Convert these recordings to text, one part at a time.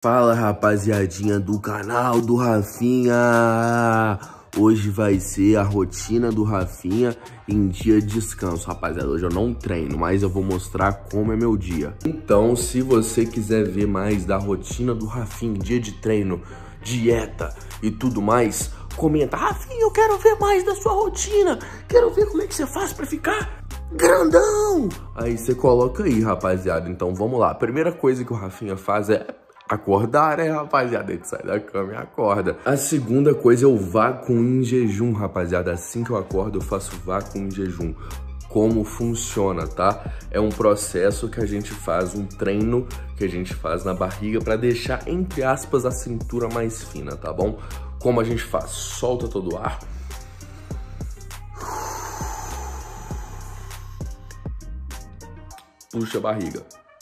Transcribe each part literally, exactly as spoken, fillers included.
Fala, rapaziadinha do canal do Rafinha. Hoje vai ser a rotina do Rafinha em dia de descanso, rapaziada. Hoje eu não treino, mas eu vou mostrar como é meu dia. Então, se você quiser ver mais da rotina do Rafinha em dia de treino, dieta e tudo mais, comenta: Rafinha, eu quero ver mais da sua rotina. Quero ver como é que você faz pra ficar grandão. Aí você coloca aí, rapaziada. Então vamos lá. A primeira coisa que o Rafinha faz é acordar, né, rapaziada? Ele sai da cama e acorda. A segunda coisa é o vácuo em jejum, rapaziada. Assim que eu acordo, eu faço vácuo em jejum. Como funciona, tá? É um processo que a gente faz, um treino que a gente faz na barriga pra deixar, entre aspas, a cintura mais fina, tá bom? Como a gente faz? Solta todo o ar. Puxa a barriga.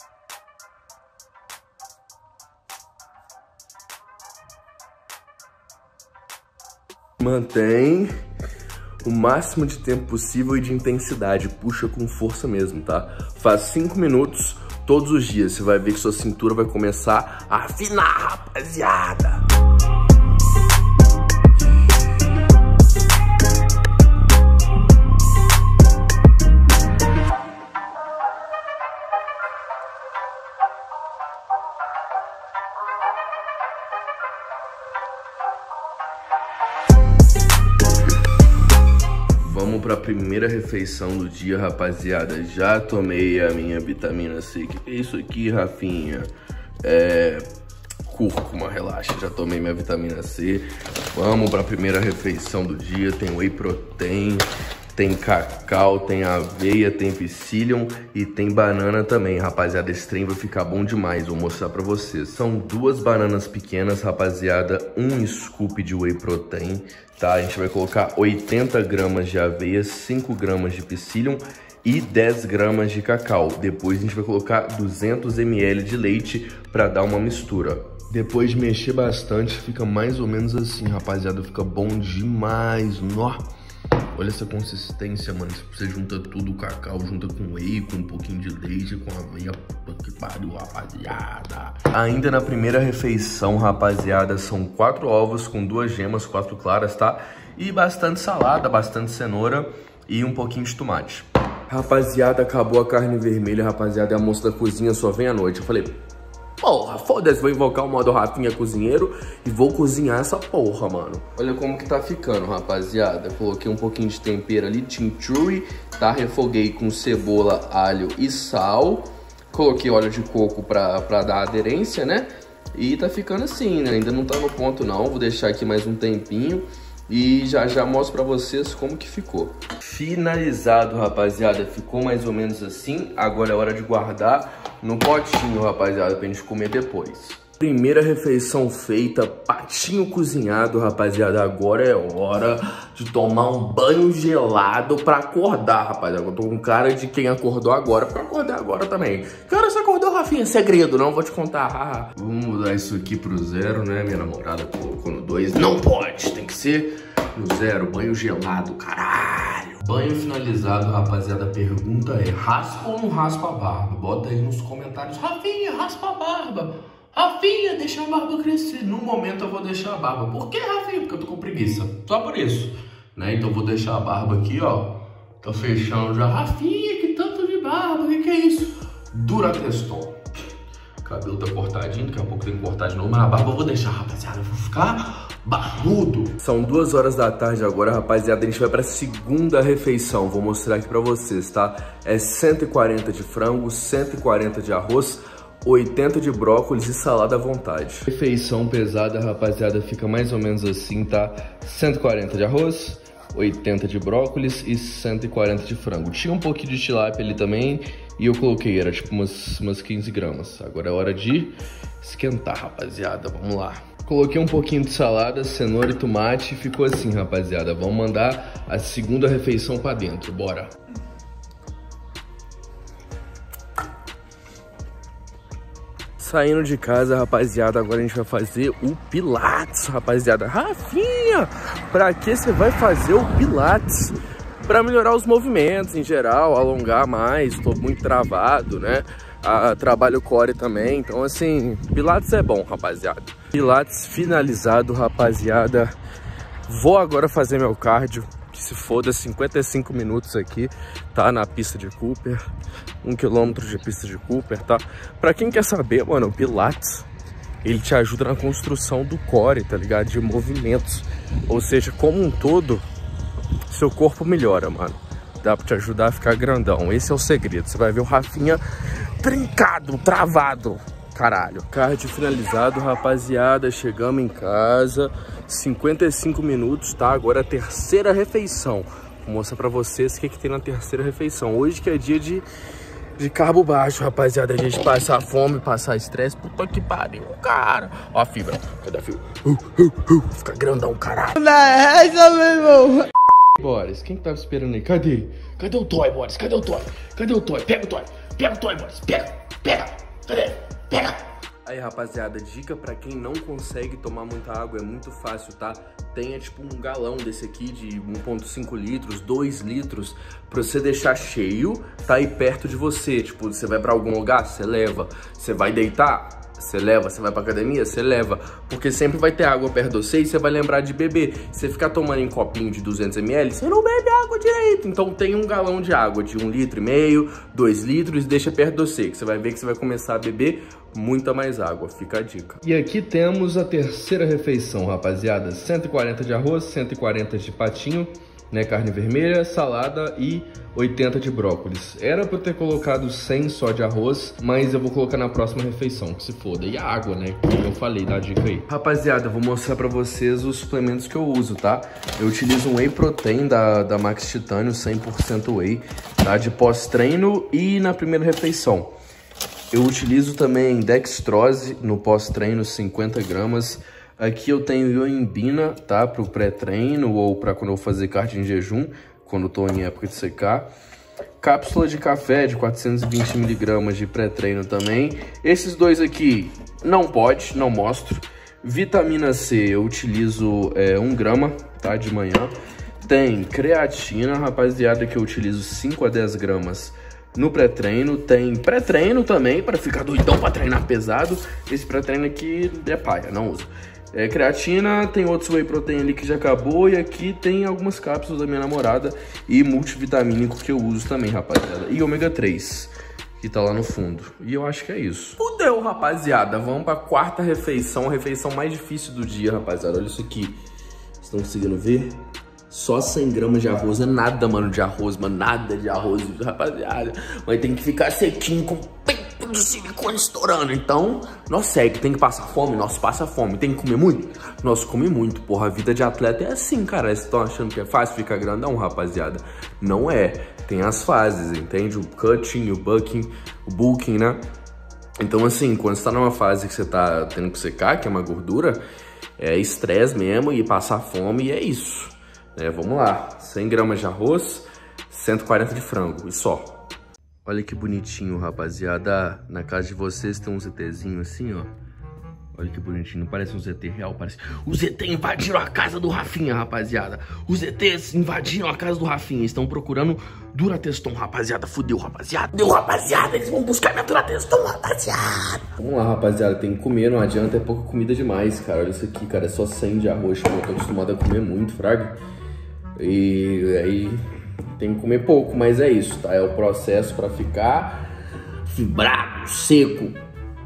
Mantém o máximo de tempo possível e de intensidade. Puxa com força mesmo, tá? Faz cinco minutos todos os dias. Você vai ver que sua cintura vai começar a afinar, rapaziada. Vamos para a primeira refeição do dia, rapaziada. Já tomei a minha vitamina C. Que é isso aqui, Rafinha? É... Cúrcuma, relaxa. Já tomei minha vitamina C. Vamos para a primeira refeição do dia. Tem whey protein, tem cacau, tem aveia, tem psyllium e tem banana também, rapaziada. Esse trem vai ficar bom demais, vou mostrar pra vocês. São duas bananas pequenas, rapaziada, um scoop de whey protein, tá? A gente vai colocar oitenta gramas de aveia, cinco gramas de psyllium e dez gramas de cacau. Depois a gente vai colocar duzentos mililitros de leite pra dar uma mistura. Depois de mexer bastante, fica mais ou menos assim, rapaziada. Fica bom demais, nó. Olha essa consistência, mano. Você junta tudo, o cacau, junta com whey, com um pouquinho de leite, com aveia. Puta que pariu, rapaziada. Ainda na primeira refeição, rapaziada, são quatro ovos com duas gemas, quatro claras, tá? E bastante salada, bastante cenoura e um pouquinho de tomate. Rapaziada, acabou a carne vermelha, rapaziada. E a moça da cozinha só vem à noite. Eu falei: porra, foda-se, vou invocar o modo Rafinha cozinheiro e vou cozinhar essa porra, mano. Olha como que tá ficando, rapaziada. Coloquei um pouquinho de tempero ali, chimichurri, tá? Refoguei com cebola, alho e sal. Coloquei óleo de coco pra, pra dar aderência, né? E tá ficando assim, né? Ainda não tá no ponto não, vou deixar aqui mais um tempinho e já já mostro pra vocês como que ficou. Finalizado, rapaziada, ficou mais ou menos assim. Agora é hora de guardar no potinho, rapaziada, pra gente comer depois. Primeira refeição feita, patinho cozinhado, rapaziada. Agora é hora de tomar um banho gelado pra acordar, rapaziada. Eu tô com cara de quem acordou agora, pra acordar agora também. Cara, você acordou, Rafinha? Segredo, não vou te contar. Vamos mudar isso aqui pro zero, né? Minha namorada colocou no dois. Não pode, tem que ser no zero. Banho gelado, caralho. Banho finalizado, rapaziada. A pergunta é: raspa ou não raspa a barba? Bota aí nos comentários: Rafinha, raspa a barba. Rafinha, deixa a barba crescer. No momento eu vou deixar a barba. Por que, Rafinha? Porque eu tô com preguiça. Só por isso, né? Então eu vou deixar a barba aqui, ó. Tô fechando já. Rafinha, que tanto de barba. O que que é isso? Durateston. O cabelo tá cortadinho, daqui a pouco tem que cortar de novo. Mas a barba eu vou deixar, rapaziada. Eu vou ficar barbudo. São duas horas da tarde agora, rapaziada. A gente vai pra segunda refeição. Vou mostrar aqui pra vocês, tá? É cento e quarenta de frango, cento e quarenta de arroz, oitenta de brócolis e salada à vontade. Refeição pesada, rapaziada, fica mais ou menos assim, tá? cento e quarenta de arroz, oitenta de brócolis e cento e quarenta de frango. Tinha um pouquinho de tilápia ali também e eu coloquei, era tipo umas, umas quinze gramas. Agora é hora de esquentar, rapaziada, vamos lá. Coloquei um pouquinho de salada, cenoura e tomate e ficou assim, rapaziada. Vamos mandar a segunda refeição pra dentro, bora. Saindo de casa, rapaziada, agora a gente vai fazer o Pilates, rapaziada. Rafinha, pra que você vai fazer o Pilates? Pra melhorar os movimentos em geral, alongar mais, tô muito travado, né? ah, trabalho core também. Então, assim, Pilates é bom, rapaziada. Pilates finalizado, rapaziada. Vou agora fazer meu cardio, que se foda, cinquenta e cinco minutos aqui, tá? Na pista de Cooper, um quilômetro de pista de Cooper, tá? Pra quem quer saber, mano, o Pilates, ele te ajuda na construção do core, tá ligado? De movimentos. Ou seja, como um todo, seu corpo melhora, mano. Dá pra te ajudar a ficar grandão. Esse é o segredo. Você vai ver o Rafinha trincado, travado. Caralho. Cardio finalizado, rapaziada. Chegamos em casa. cinquenta e cinco minutos, tá? Agora a terceira refeição. Vou mostrar pra vocês o que, que tem na terceira refeição. Hoje que é dia de, de carbo baixo, rapaziada. A gente passar fome, passar estresse. Puta que pariu, cara. Ó a fibra. Cadê a fibra? Uh, uh, uh. Fica grandão, caralho. Na essa, meu irmão. Boris, quem que tava esperando aí? Cadê? Cadê o Toy, Boris? Cadê o Toy? Cadê o Toy? Pega o Toy. Pega o Toy, Boris. Pega. Pega. Cadê? Pega. Aí, rapaziada, dica pra quem não consegue tomar muita água, é muito fácil, tá? Tenha, tipo, um galão desse aqui de um ponto cinco litros, dois litros, pra você deixar cheio, tá aí perto de você. Tipo, você vai pra algum lugar, você leva. Você vai deitar, você leva. Você vai pra academia, você leva. Porque sempre vai ter água perto de você e você vai lembrar de beber. Se você ficar tomando em copinho de duzentos mililitros, você não bebe água direito. Então tem um galão de água de um litro e meio, dois litros, e deixa perto de você, que você vai ver que você vai começar a beber muita mais água, fica a dica. E aqui temos a terceira refeição, rapaziada. cento e quarenta de arroz, cento e quarenta de patinho, né, carne vermelha, salada e oitenta de brócolis. Era pra eu ter colocado cem só de arroz, mas eu vou colocar na próxima refeição, que se foda. E a água, né, como eu falei, dá a dica aí. Rapaziada, eu vou mostrar pra vocês os suplementos que eu uso, tá? Eu utilizo um Whey Protein da, da Max Titânio, cem por cento Whey, tá? De pós-treino e na primeira refeição. Eu utilizo também dextrose no pós-treino, cinquenta gramas. Aqui eu tenho ioimbina, tá? Pro pré-treino ou para quando eu vou fazer cardio em jejum, quando eu tô em época de secar. Cápsula de café de quatrocentos e vinte miligramas de pré-treino também. Esses dois aqui não pode, não mostro. Vitamina C eu utilizo é, um grama, tá? De manhã. Tem creatina, rapaziada, que eu utilizo cinco a dez gramas. No pré-treino, tem pré-treino também, para ficar doidão para treinar pesado. Esse pré-treino aqui é paia, não uso. É, creatina, tem outros whey protein ali que já acabou. E aqui tem algumas cápsulas da minha namorada e multivitamínico que eu uso também, rapaziada. E ômega três, que tá lá no fundo. E eu acho que é isso. Fudeu, rapaziada. Vamos pra quarta refeição, a refeição mais difícil do dia, rapaziada. Olha isso aqui. Vocês estão conseguindo ver? Só cem gramas de arroz, é nada, mano, de arroz, mano, nada de arroz, rapaziada. Mas tem que ficar sequinho, com peito de silicone estourando. Então, nós segue, tem que passar fome, nós passa fome. Tem que comer muito? Nós come muito, porra. A vida de atleta é assim, cara. Vocês estão achando que é fácil ficar grandão, rapaziada? Não é. Tem as fases, entende? O cutting, o bucking, o bulking, né? Então, assim, quando você tá numa fase que você tá tendo que secar, que é uma gordura, é estresse mesmo e passar fome, e é isso. É, vamos lá, cem gramas de arroz, cento e quarenta de frango, e só. Olha que bonitinho, rapaziada. Na casa de vocês tem um ZTzinho assim, ó. Olha que bonitinho, não parece um Z T real, parece... Os Z T invadiram a casa do Rafinha, rapaziada. Os Z Ts invadiram a casa do Rafinha. Estão procurando Durateston, rapaziada. Fudeu, rapaziada. Deu, rapaziada. Eles vão buscar minha Durateston, rapaziada. Vamos lá, rapaziada. Tem que comer, não adianta. É pouca comida demais, cara. Olha isso aqui, cara. É só cem de arroz. Eu tô acostumado a comer muito, fraga. E aí tem que comer pouco, mas é isso, tá? É o processo pra ficar fibrado, seco,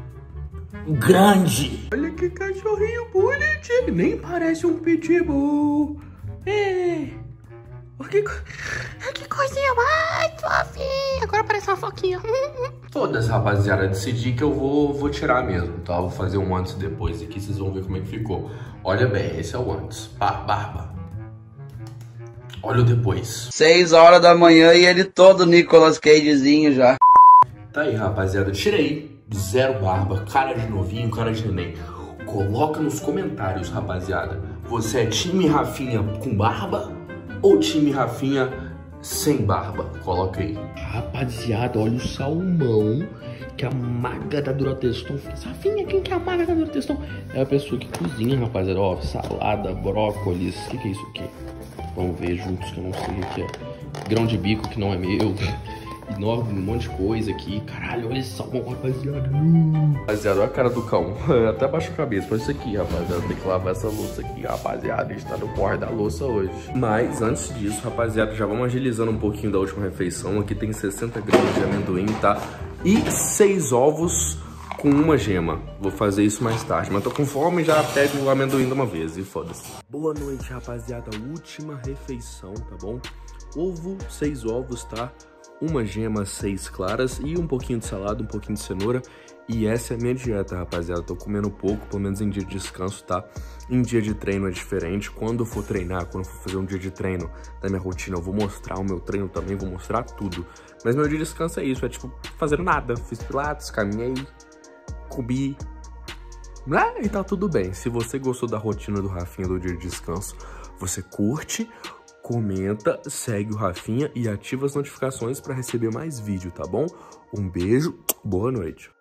grande. Olha que cachorrinho bonitinho, nem parece um pitbull. É. Que, que coisinha mais fofinha. Agora parece uma foquinha. Foda-se, rapaziada, decidi que eu vou, vou tirar mesmo, tá? Vou fazer um antes e depois aqui, vocês vão ver como é que ficou. Olha bem, esse é o antes. Bar barba. Olha o depois. seis horas da manhã e ele todo Nicolas Cagezinho já. Tá aí, rapaziada. Eu tirei. Zero barba. Cara de novinho, cara de neném. Coloca nos comentários, rapaziada. Você é time Rafinha com barba ou time Rafinha sem barba? Coloca aí. Rapaziada, olha o salmão que a maga da Durateston fez. Rafinha, quem que é a maga da Durateston? É a pessoa que cozinha, rapaziada. Ó, salada, brócolis. O que que é isso aqui? Vamos ver juntos, que eu não sei o que é. Grão de bico, que não é meu. enorme, um monte de coisa aqui. Caralho, olha só, rapaziada. Rapaziada, olha a cara do cão. Até abaixo a cabeça. Olha isso aqui, rapaziada. Tem que lavar essa louça aqui, rapaziada. A gente tá no corre da louça hoje. Mas antes disso, rapaziada, já vamos agilizando um pouquinho da última refeição. Aqui tem sessenta gramas de amendoim, tá? E seis ovos com uma gema. Vou fazer isso mais tarde, mas tô com fome e já pego o amendoim de uma vez e foda-se. Boa noite, rapaziada. Última refeição, tá bom? Ovo, seis ovos, tá? Uma gema, seis claras e um pouquinho de salada, um pouquinho de cenoura. E essa é a minha dieta, rapaziada. Tô comendo pouco, pelo menos em dia de descanso, tá? Em dia de treino é diferente. Quando eu for treinar, quando eu for fazer um dia de treino da minha rotina, eu vou mostrar o meu treino também, vou mostrar tudo. Mas meu dia de descanso é isso, é tipo, fazendo nada. Fiz pilates, caminhei, comi, ah, e tá tudo bem. Se você gostou da rotina do Rafinha do dia de descanso, você curte, comenta, segue o Rafinha e ativa as notificações para receber mais vídeo, tá bom? Um beijo, boa noite.